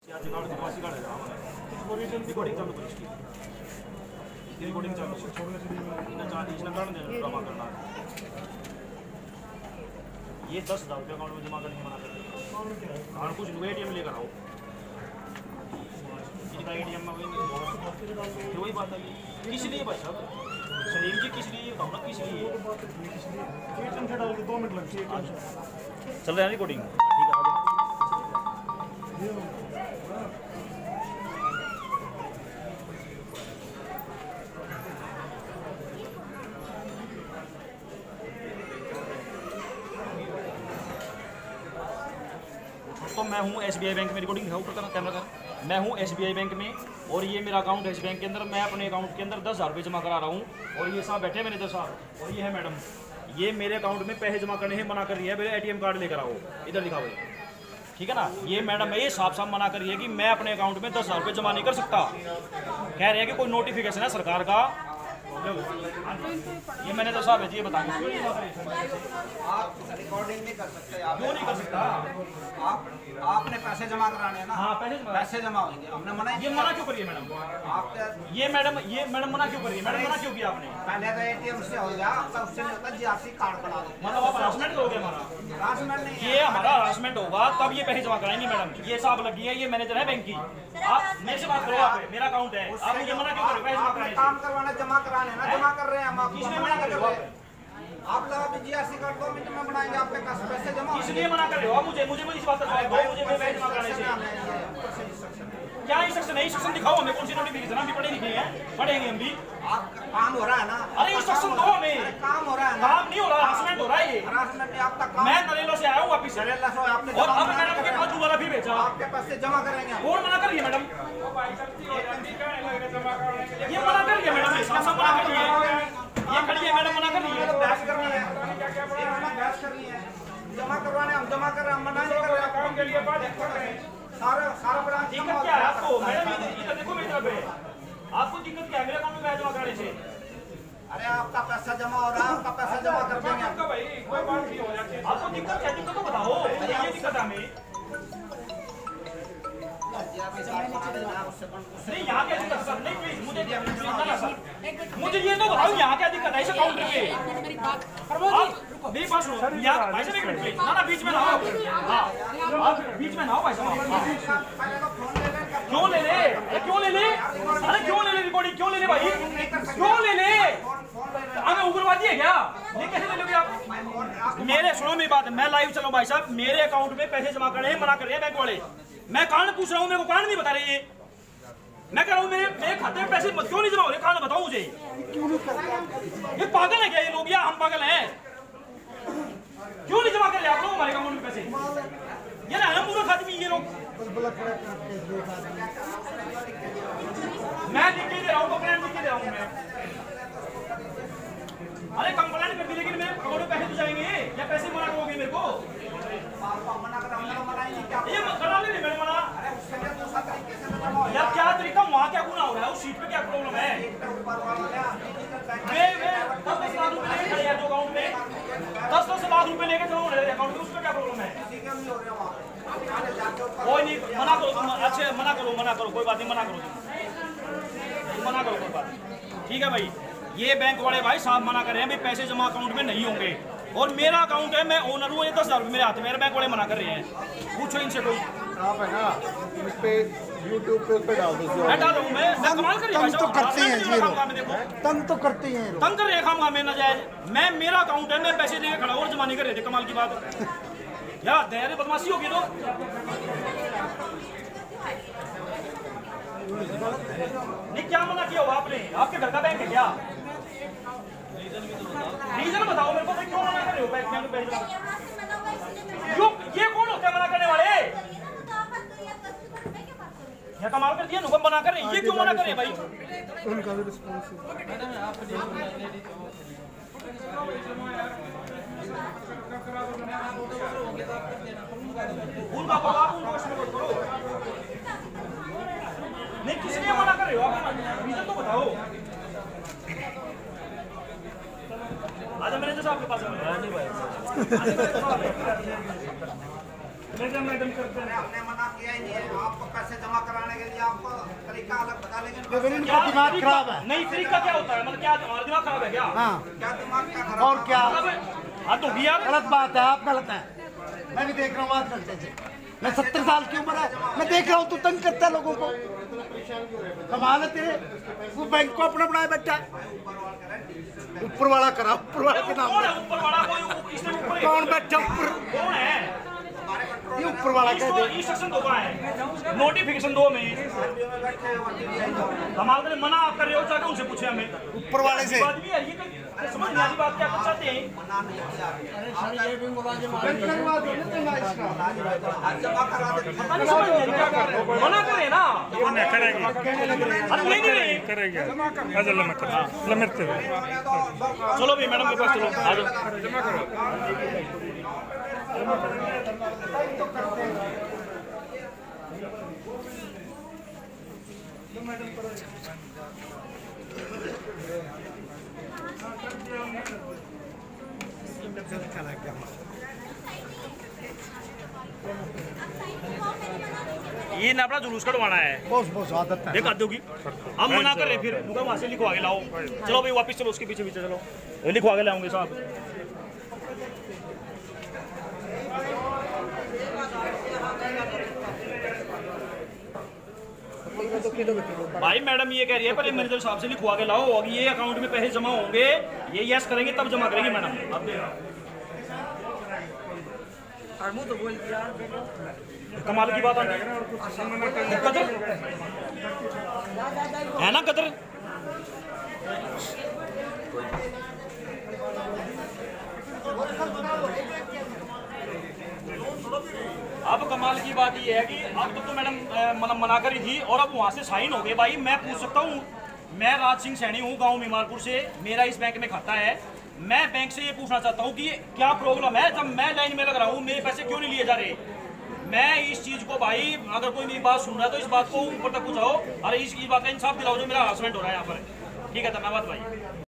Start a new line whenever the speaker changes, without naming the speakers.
ये 10,000 रुपये अकाउंट में जमा करने मना कर और कुछ ATM लेकर आओ। इनका ATM में वही बात है। किस लिए भाई साहब सलीम जी, किस लिए बताओ ना, किस लिए ATM से डाल के 2 मिनट लगती है। चल रहा है रिकॉर्डिंग, ठीक है। तो मैं हूँ SBI बैंक में, रिकॉर्डिंग दिखाओ ऊपर कैमरा कर। मैं हूँ SBI बैंक में और ये मेरा अकाउंट है इस बैंक के अंदर। मैं अपने अकाउंट के अंदर 10,000 रुपये जमा करा रहा हूँ और ये साहब बैठे मैंने 10 साहब और ये है मैडम, ये मेरे अकाउंट में पैसे जमा करने से मना कर रही है। मेरे ATM कार्ड लेकर आओ, इधर दिखाओ, ठीक है ना। ये मैडम है, ये साफ साफ मना कर रही है कि मैं अपने अकाउंट में 10,000 रुपये जमा नहीं कर सकता। कह रहे हैं कि कोई नोटिफिकेशन है सरकार का। ये मैंने तो साहब ये बताया
आप रिकॉर्डिंग नहीं कर सकते। आप
क्यों नहीं कर सकता?
आपने पैसे जमा कराने हैं ना।
हाँ,
पैसे जमा होंगे। हमने मना,
ये मना क्यों करिए मैडम?
आपके
ये मैडम मना क्यों करिए? मैडम मना क्यों किया आपने?
पहले तो ATM से हो गया, आपका उससे नहीं होता, GRC कार्ड बना दो।
मतलब आप हरासमेंट करोगे हमारा?
हरासमेंट नहीं,
ये हमारा हरासमेंट होगा तब ये पैसे जमा कराएंगे मैडम। ये साहब लगी है, ये मैनेजर है बैंक की। आप मेरे से बात करो, आप मेरा अकाउंट है, आप मुझे मना क्यों करोगे पैसे जमा कराने से?
काम करवाना, जमा कराने ना, जमा कर रहे हैं हम।
किसने मना कर रहे हो?
आप लोग GRC कार्ड 2 मिनट में बनाएंगे, आपके पास पैसे जमा।
इसलिए मना कर रहे हो आप मुझे इस बात का जवाब दो, मुझे पैसे जमा कराने से। क्या इंस्ट्रक्शन है? इंस्ट्रक्शन दिखाओ हमें, कौन सी नोटिफिकेशन? हम भी पढ़े लिखे हैं, पढ़ेंगे हम भी।
आपका काम हो रहा है ना।
अरे इंस्ट्रक्शन दो हमें।
काम हो रहा है ना।
काम नहीं हो रहा, हरासमेंट हो रहा है। ये
हरासमेंट नहीं, आपका काम।
मैं नरेला से आया हूँ वापिस,
नरेला से आपने
और अब मैडम के पास दोबारा भी भेजा।
आपके पैसे जमा करेंगे।
कौन मना कर रही है मैडम? ये मना कर रही है मैडम, साफ साफ मना कर रही है। ये खड़ी है मैडम, मना कर रही है।
बहस करनी है, बहस करनी है। जमा करवाने हम जमा कर रहे हैं, हम मना नहीं कर रहे हैं। काम के लिए बात कर रहे हैं। सारा बड़ा
दिक्कत क्या है आपको मैडम? इधर देखो मेरी तरफ है। आपको दिक्कत क्या है मेरे अकाउंट में पैसे जमा कराने से?
अरे आपका पैसा जमा हो रहा है, आपका पैसा जमा कर देंगे।
आपको दिक्कत क्या? दिक्कत तो बताओ, ये दिक्कत है हमें। नहीं यहाँ क्या दिक्कत सर? नहीं प्लीज मुझे ये तो बताओ, यहाँ क्या दिक्कत है इस अकाउंट पे? मेरी बात सुनो, यहाँ भाई साहब एक मिनट प्लीज, ना बीच में ना आओ। हाँ, आप बीच में ना आओ भाई साहब। क्यों ले ले? अरे क्यों ले ले? अरे क्यों ले ले रिकॉर्डिंग? क्यों ले ले भाई? क्यों ले ले? हमें उग्रवादी है क्या? ये कैसे ले लोगे आप? मेरे सुनो मेरी बात, मैं लाइव चलो भाई साहब। मेरे अकाउंट में पैसे जमा करने मना कर रहे हैं बैंक वाले। मैं कारण पूछ रहा हूँ, मेरे को कारण नहीं बता रहे। ये मैं कह रहा हूँ मेरे खाते में पैसे क्यों नहीं जमा हो रहे? कारण बताओ मुझे। ये पागल है क्या ये लोग, या हम पागल हैं? क्यों नहीं जमा कर रहे आप लोग हमारे अकाउंट में पैसे? ये ना हम मूर्ख आदमी ये लोग। मैं लिख के दे रहा हूँ, कंप्लेंट लिख के दे रहा हूँ मैं। अरे कंप्लेंट कर दी, लेकिन मेरे अकाउंट में पैसे तो जाएंगे या पैसे मना करोगे मेरे को? ये मत करा ले मैंने मना। यार क्या तरीका, वहाँ क्या गुना हो रहा है? उस सीट पे क्या प्रॉब्लम है? मैं 10 लाख रुपए लेके खड़े हैं जो अकाउंट में, 10 लाख रुपए लेके जो अकाउंट में, उसमें क्या प्रॉब्लम है? कोई नहीं, मना करो तुम। अच्छे मना करो कोई बात नहीं, मना करो कोई बात नहीं, ठीक है भाई। ये बैंक वाले भाई साहब मना कर रहे हैं, भाई पैसे जमा अकाउंट में नहीं होंगे और मेरा अकाउंट है, मैं ओनर हूँ। ये 10,000 रुपये मेरे हाथ में, मेरे बैंक वाले मना कर रहे हैं। पूछो इनसे कोई।
आप है ना इस पे YouTube पे डाल दो।
मैं डाल दूँ, मैं कमाल कर रहा हूँ।
तो करते हैं जी लोग,
देखो
तंग तो करते हैं लोग।
तंग कर रहे खाम में नाजायज। मैं मेरा अकाउंट है, मैं पैसे लेके खड़ा और जमा नहीं कर रहे थे। कमाल की बात यार, दयारे बदमाशी होगी तो। नहीं क्या मना किया हुआ आपने? आपके घर का बैंक है क्या? रीजन बताओ मेरे को, क्यों मना कर रहे हो बैंक में पैसे? क्यों? ये कौन होते हैं मना करने वाले? क्या कमाल कर दिया, नुकम मना कर रहे हैं। ये क्यों मना कर रहे हैं भाई?
उनका भी रिस्पॉन्स
नहीं, किस लिए मना कर रहे हो आप? रीजन तो बताओ। आज मैनेजर साहब के पास नहीं भाई
मैडम करते हैं, आपने मना किया ही नहीं है। आपको पैसे
इनका दिमाग खराब है।
नहीं तरीका क्या होता है, मतलब क्या हमारा दिमाग खराब है क्या?
हाँ
क्या दिमाग क्या खराब?
और क्या
हाथ होगी यार,
गलत बात है, आप गलत है। मैं भी देख रहा हूँ आध घंटे से, मैं 70 साल की उम्र है, मैं देख रहा हूँ तू तंग करता है लोगों को। कमाल है तेरे, वो बैंक को अपना बनाए बैठा है। ऊपर वाला करा, ऊपर वाले के नाम
कौन है ऊपर वाला? कोई इसमें ऊपर
कौन बैठा ऊपर?
कौन है?
ये ऊपर वाला कह दे।
इंस्ट्रक्शन दो है, नोटिफिकेशन दो में कमाल कर मना आप कर रहे हो, चाहे उनसे पूछे हमें
ऊपर वाले से
बात भी है ये, तो समझ नहीं आ रही बात क्या कर चाहते हैं।
जमा करा दे।
पता नहीं समझ नहीं आ रही क्या कर रहे हो, मना करे ना। अरे नहीं नहीं
करेगा
चलो भी मैडम के पास चलो, आ जाओ। ये ना अपना जुलूस कटवाना है,
बहुत आदत है।
देख आदत होगी। हम मना कर रहे फिर उनका वहां से लिखवा के लाओ। चलो भाई वापस चलो, उसके पीछे पीछे चलो, ये लिखवा के लाऊंगे साहब। भाई मैडम ये कह रही है पहले मैनेजर साहब से लिखवा के लाओ, अगर ये अकाउंट में पैसे जमा होंगे, ये यस करेंगे तब जमा करेंगे मैडम। अब कमाल की बात है ना कदर। अब कमाल की बात ये है कि अब तो मैडम मतलब मना करी थी और अब वहाँ से साइन हो गए। भाई मैं पूछ सकता हूँ, मैं राज सिंह सैनी हूँ, गांव मीमारपुर से, मेरा इस बैंक में खाता है। मैं बैंक से ये पूछना चाहता हूँ कि क्या प्रॉब्लम है, जब मैं लाइन में लग रहा हूँ मेरे पैसे क्यों नहीं लिए जा रहे। मैं इस चीज़ को भाई, अगर कोई मेरी बात सुन रहा है तो इस बात को ऊपर तक पहुँचाओ और इस बात का इंसाफ दिलाओ जो मेरा हरासमेंट हो रहा है यहाँ पर। ठीक है धन्यवाद भाई।